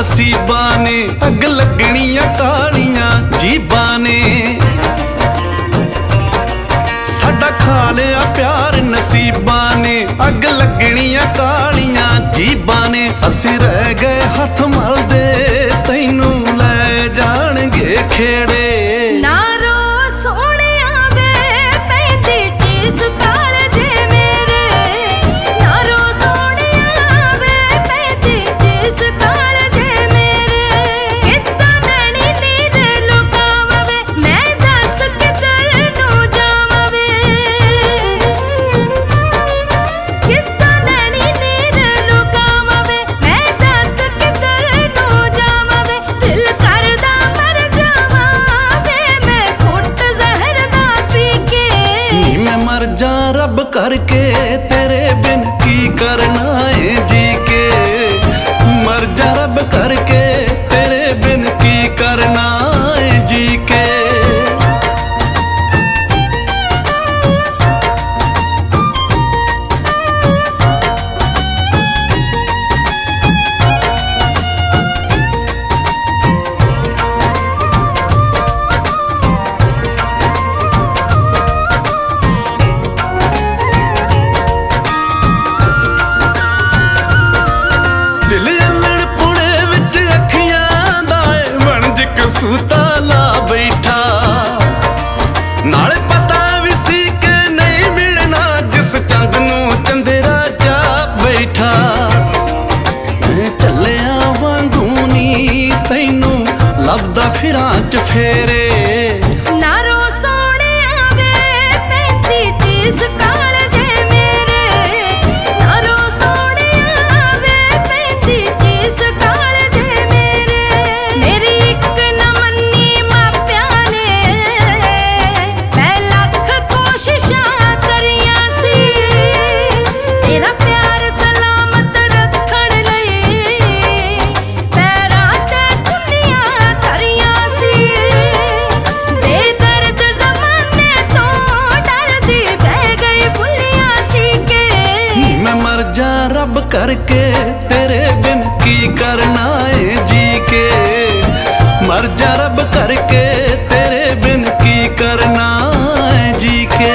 नसीबा ने अग लगनियां कालियां जीबा ने। साडा खा लिया प्यार नसीबा ने अग लगनियां कालियां जीबा ने। असी रह गए हथ मलदे तैनू लै जाणगे खेड़े। ना रो सोहणिया वे पैंदी चीस कालजे मेरे। ना रो सोहणिया वे पैंदी चीस कालजे मेरे। कित्ता नैनी नीर लुकावां वे मैं दस किधर नू जावां वे। कित्ता नैनी नीर लुकावां वे मैं दस किधर नू जावां वे। दिल करदा मर जावां वे मैं घुट जहर दा पी के। नी मैं मर जा रब करके तेरे बिन की करना है जी के। मर जा रब करके तेरे बिन की करना है जी के। दिल अल्लड़ पुणे विच अखियां दा वणज कसूता ला बैठा। नाले पता भी सी के नहीं मिलना जिस चंद नू चंदेरा जा बैठा। मैं चलिया वांगू नी तैनू लभदा फिरां च फेरे। ना रो सोहणिया वे पैंदी चीस कालजे मेरे। ना रो सोहणिया वे पैंदी चीस कालजे मेरे। मेरी इक न मन्नी मापियां ने मैं लख कोशिशां करियां सी। तेरा प्यार सलामत रखण लई पैरां ते चुन्नियां धरियां सी। बेदर्द ज़माने तो डरदी बह गई भुलियां सी के। मैं मर जा रब करके तेरे बिन की करना है जी के। मर जा रब करके तेरे बिन की करना है जी के।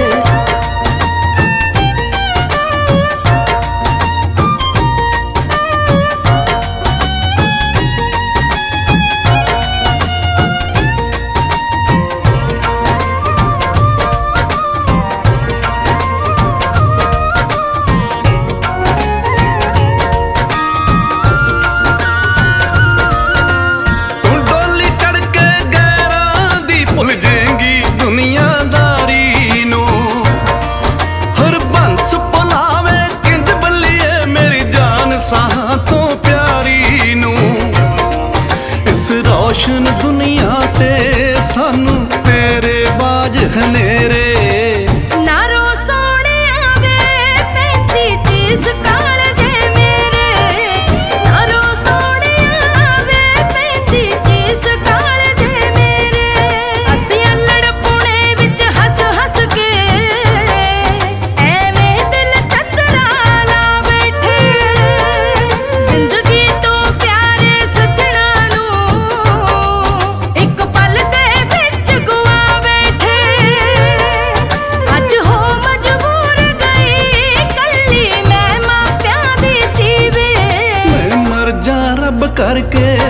तू डोली चढ़ के गैरां दी भुल जाएंगी दुनियादारी नू। हर बंस पुलावे किंज बल्लिए मेरी जान साहां तो प्यारी नू। इस रोशन दुनिया ते सानू तेरे बाज हनेरे। ना रो सोहणिया वे पैंदी चीस कालजे मेरे। ना रो सोहणिया वे पैंदी चीस कालजे मेरे। असी अल्लड़ पुणे विच हस हस के एवें दिल चंदरा ला बैठे। जिंदगी तो प्यारे सजना नू इक पल दे विच गुआ बैठे। अज हो मजबूर गई कल्ली मैं मापियां दी थी वे। मैं मर जा रब करके